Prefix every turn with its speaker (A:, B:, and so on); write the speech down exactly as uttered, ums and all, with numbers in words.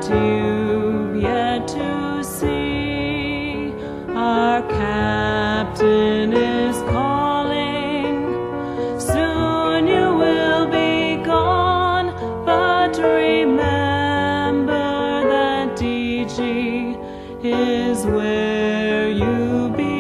A: that you've yet to see. Our captain is calling, soon you will be gone, but remember that D G is where you belong.